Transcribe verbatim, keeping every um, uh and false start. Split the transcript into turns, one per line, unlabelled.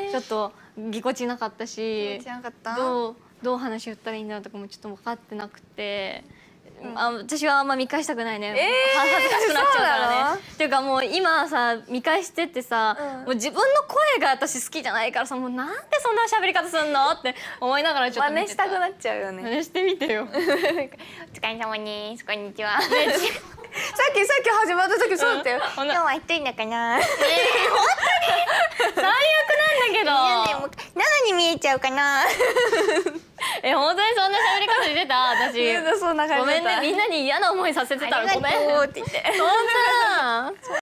ちょっとぎこちなかったし、どうどう話し言ったらいいんだろうとかもちょっと分かってなくて。あ、私はあんま見返したくないね。恥ずかしくなっちゃうからね。っていうかもう今さ見返してってさ、もう自分の声が私好きじゃないからさ、もうなんでそんな喋り方すんのって思いながらちょっと
真似したくなっちゃうよね。
真似してみてよ。お疲れ様です。こんにちは。さっ
きさっき始まった時そうだったよ。今日は一人だかな。
最悪なんだけど。
なのに見えちゃうかな。
え、本当にそんな喋り方してた私。
そんな感じ。
ごめんね、みんなに嫌な思いさせてたらごめん。
ありがとうって言って。
そんな。